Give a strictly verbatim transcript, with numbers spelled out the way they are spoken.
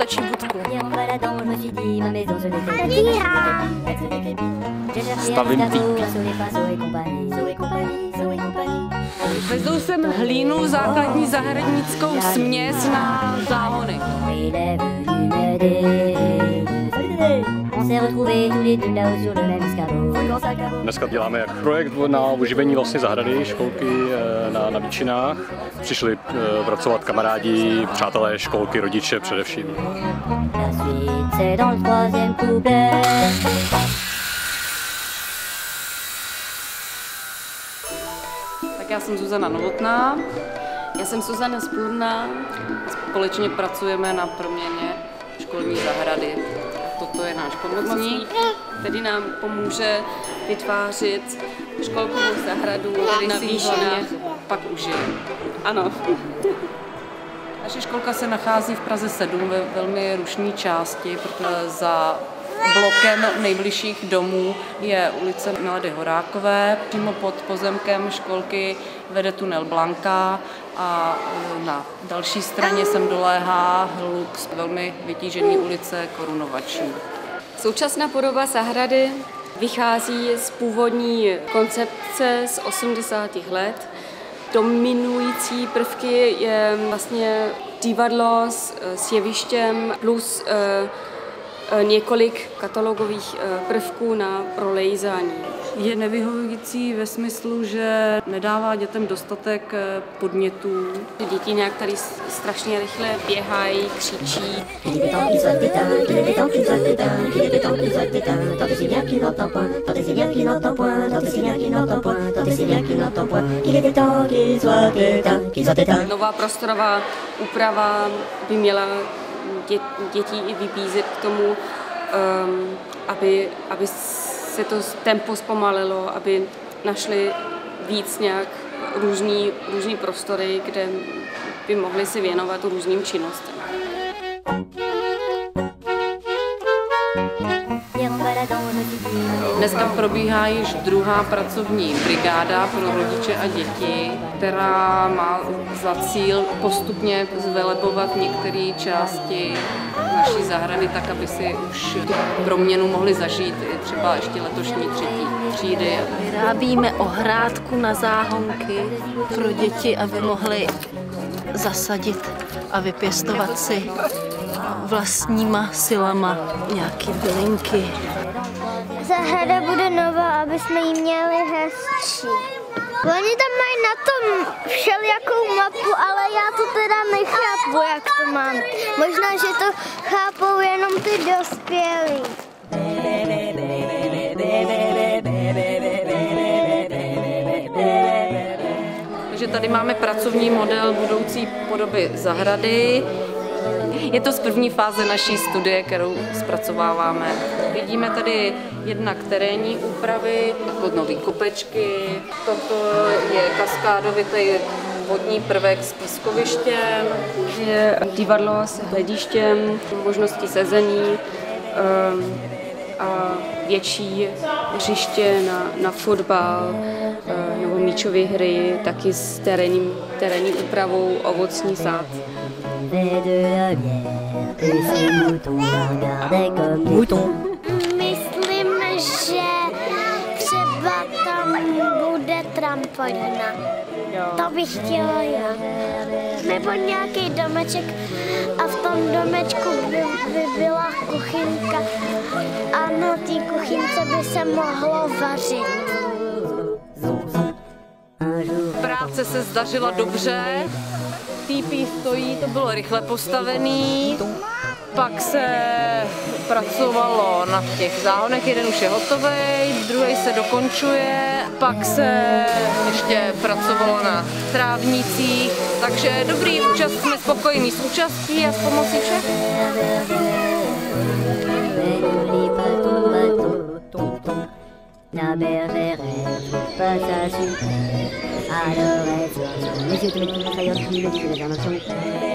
dotační budku. Stavím týk. Vezou sem hlínu, základní zahradnickou směs na záhony. Dneska děláme jak projekt na oživení vlastně zahrady, školky na, na Výčinách. Přišli pracovat kamarádi, přátelé školky, rodiče především. Tak já jsem Zuzana Novotná. Já jsem Zuzana Spurná. Společně pracujeme na proměně školní zahrady. Toto je náš pomocník, který nám pomůže vytvářet školkovou zahradu na Výšinách, pak užije. Ano. Naše školka se nachází v Praze sedm ve velmi rušné části, protože za blokem nejbližších domů je ulice Milady Horákové. Přímo pod pozemkem školky vede tunel Blanka a na další straně sem doléhá hluk z velmi vytížené ulice Korunovační. Současná podoba zahrady vychází z původní koncepce z osmdesátých let. Dominující prvky je vlastně divadlo s, s jevištěm plus několik katalogových prvků na prolejzání. Je nevyhovující ve smyslu, že nedává dětem dostatek podnětů. Děti nějak tady strašně rychle běhají, křičí. Nová prostorová úprava by měla dětí i vybízet k tomu, um, aby, aby se to tempo zpomalilo, aby našli víc nějak různý, různý prostory, kde by mohli se věnovat různým činnostem. Dneska probíhá již druhá pracovní brigáda pro rodiče a děti, která má za cíl postupně zvelebovat některé části naší zahrady tak, aby si už tu proměnu mohli zažít i třeba ještě letošní třetí třídy. Vyrábíme ohrádku na záhonky pro děti, aby mohly zasadit a vypěstovat si vlastníma silama nějaké bylinky. Zahrada bude nová, aby jsme ji měli hezčí. Oni tam mají na tom všelijakou mapu, ale já to teda nechápu, jak to mám. Možná, že to chápou jenom ty dospělí. Takže tady máme pracovní model budoucí podoby zahrady. Je to z první fáze naší studie, kterou zpracováváme. Vidíme tady jednak terénní úpravy, nové kopečky. Toto je kaskádovitý vodní prvek s pískovištěm. Je divadlo s hledištěm, možnosti sezení a větší hřiště na, na fotbal nebo míčové hry, taky s terénním, terénní úpravou ovocní sád. Myslím, že třeba tam bude trampolína. To bych chtěla já. Nebo nějaký domeček a v tom domečku by, by byla kuchynka a na té kuchynce by se mohlo vařit. Práce se zdařila dobře. T P stojí, to bylo rychle postavený, pak se pracovalo na těch záhonech, jeden už je hotový, druhý se dokončuje, pak se ještě pracovalo na trávnicích, takže dobrý účast, jsme spokojení s účastí a s pomocí všech. La bergère, pas sa super. Alors elle sort, les yeux de mes petits crayons qui me disent les inventions.